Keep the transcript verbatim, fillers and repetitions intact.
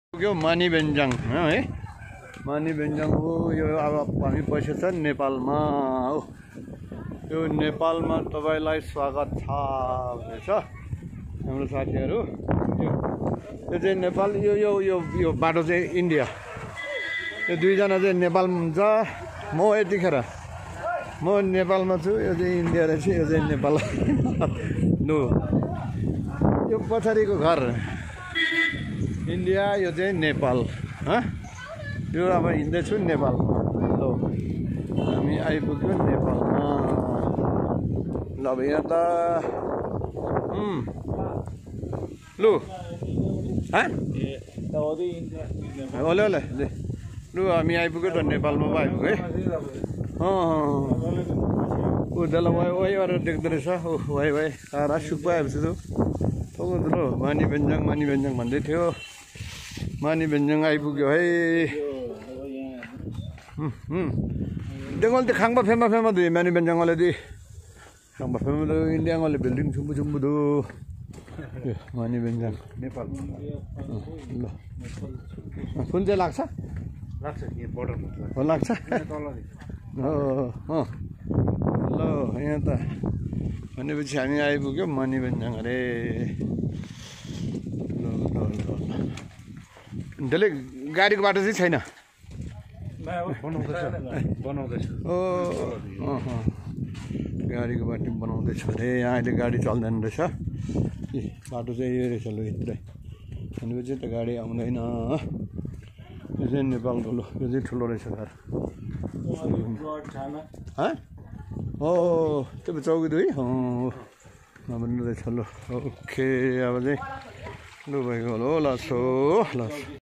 यो मानिबेन्जाङ है मानिबेन्जाङ हो यो अब हामी पैसा छ नेपालमा हो यो नेपालमा तपाईलाई स्वागत छ रहेछ हाम्रो साथीहरु यो यो चाहिँ नेपाल यो यो यो यो बाटो चाहिँ इन्डिया यो दुई जना चाहिँ नेपालमा हुन्छ म यतिखेर म नेपालमा छु यो चाहिँ इन्डिया रहेछ यो चाहिँ नेपाल नो यो पछाडिको घर इन्डिया यो चाहिँ नेपाल ह यो अब हिँड्दैछु नेपालमा ल हामी आइपुग्यो नेपालमा ल अब यहाँ त उम् लु ह ओले ओले लु हामी आइपुग्यो त नेपालमा पो आइपुग्यो है अँ उदल वाइ वाइ गरेर देख्दो रहेछ ओ वाइ वाइ तारा सुक्पो आएपछि त थोत्रो मानिबेन्जाङ मानिबेन्जाङ भन्दै थियो मानिबेन्जाङ आइपुग्यो है देंगल खांबा फेमा फेमा दु मानिबेन्जाङ वाले दि खांबा फेमा दु इन्डिया वाले बिल्डिङ छुम्बु छुम्बु दु मानिबेन्जाङ नेपाल ल कुन चाहिँ लाग्छ लाग्छ यो बोर्डरमा हो लाग्छ हो हो ल यहाँ त भनेपछि हामी आइपुग्यो मानिबेन्जाङ अरे ल ल ल डेली गाडीको बाटो चाहिँ छैन बनाउँदैछ ओ गाडीको बाटो बनाउँदैछ अरे यहाँ अहिले गाडी चल्दैन रहेछ ए बाटो चाहिँ यो रहेछ लु यत्रै भनेपछि त गाडी आउँदैन यो चाहिँ नेपालको लो यो चाहिँ ठुलो रहेछ घर हो त्यो चौकी दुई हो भन्नु रहेछ ल ओके अब चाहिँ लु भइगयो ल ल सो ल